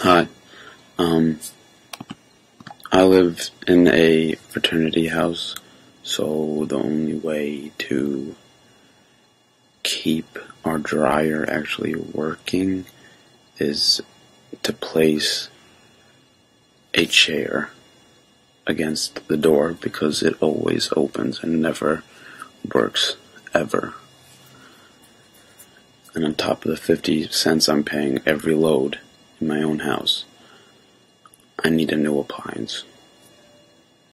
Hi. Um, I live in a fraternity house, so the only way to keep our dryer actually working is to place a chair against the door because it always opens and never works ever. And on top of the 50 cents I'm paying every load in my own house, I need a new appliance.